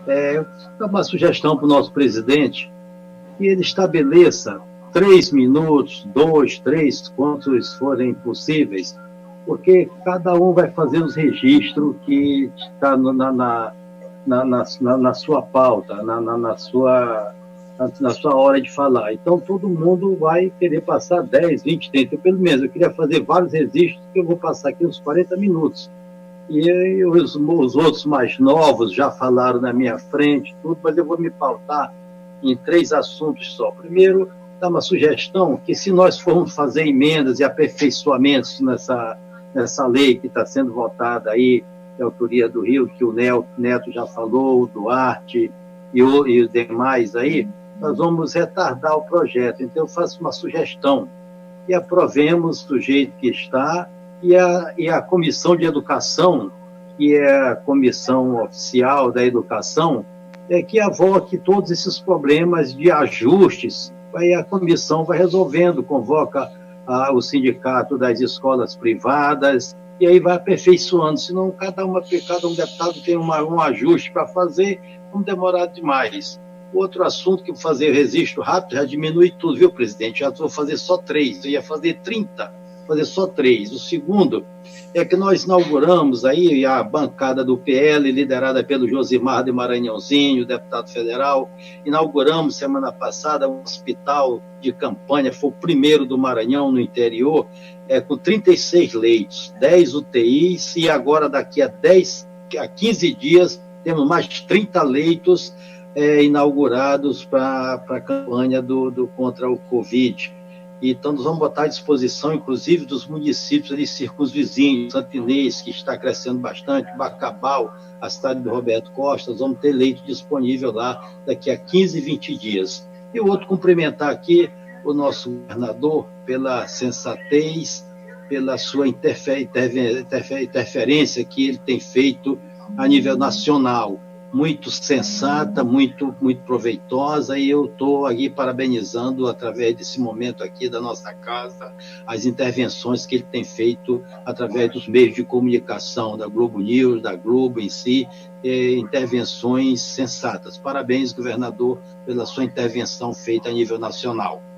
Dá uma sugestão para o nosso presidente que ele estabeleça 3 minutos, 2, 3, quantos forem possíveis, porque cada um vai fazer os registros que está na sua pauta, na sua hora de falar. Então, todo mundo vai querer passar 10, 20, 30. Pelo menos, eu queria fazer vários registros, que eu vou passar aqui uns 40 minutos. E os outros mais novos já falaram na minha frente, tudo, mas eu vou me pautar em 3 assuntos só. Primeiro, dar uma sugestão que, se nós formos fazer emendas e aperfeiçoamentos nessa lei que está sendo votada aí, de autoria do Rio, que o Neto já falou, o Duarte e os demais aí, nós vamos retardar o projeto. Então, eu faço uma sugestão, que aprovemos do jeito que está, e a Comissão de Educação, que é a comissão oficial da educação, que avoque todos esses problemas de ajustes. Aí a comissão vai resolvendo, convoca o sindicato das escolas privadas, e aí vai aperfeiçoando, senão cada um deputado tem um ajuste para fazer, vamos demorar demais. Outro assunto que eu vou fazer registro rápido, já diminui tudo, viu, presidente? Já vou fazer só 3, eu ia fazer 30, fazer só 3. O segundo é que nós inauguramos aí a bancada do PL, liderada pelo Josimar de Maranhãozinho, deputado federal. Inauguramos semana passada um hospital de campanha, foi o primeiro do Maranhão, no interior, com 36 leitos, 10 UTIs, e agora daqui a 15 dias temos mais 30 leitos inaugurados para a campanha contra o Covid. Então, nós vamos botar à disposição, inclusive, dos municípios ali circunvizinhos, Santo Inês, que está crescendo bastante, Bacabal, a cidade do Roberto Costa, nós vamos ter leito disponível lá daqui a 15, 20 dias. E o outro, cumprimentar aqui o nosso governador pela sensatez, pela sua interferência que ele tem feito a nível nacional, muito sensata, muito proveitosa, e eu estou aqui parabenizando, através desse momento aqui da nossa casa, as intervenções que ele tem feito através dos meios de comunicação, da Globo News, da Globo em si, intervenções sensatas. Parabéns, governador, pela sua intervenção feita a nível nacional.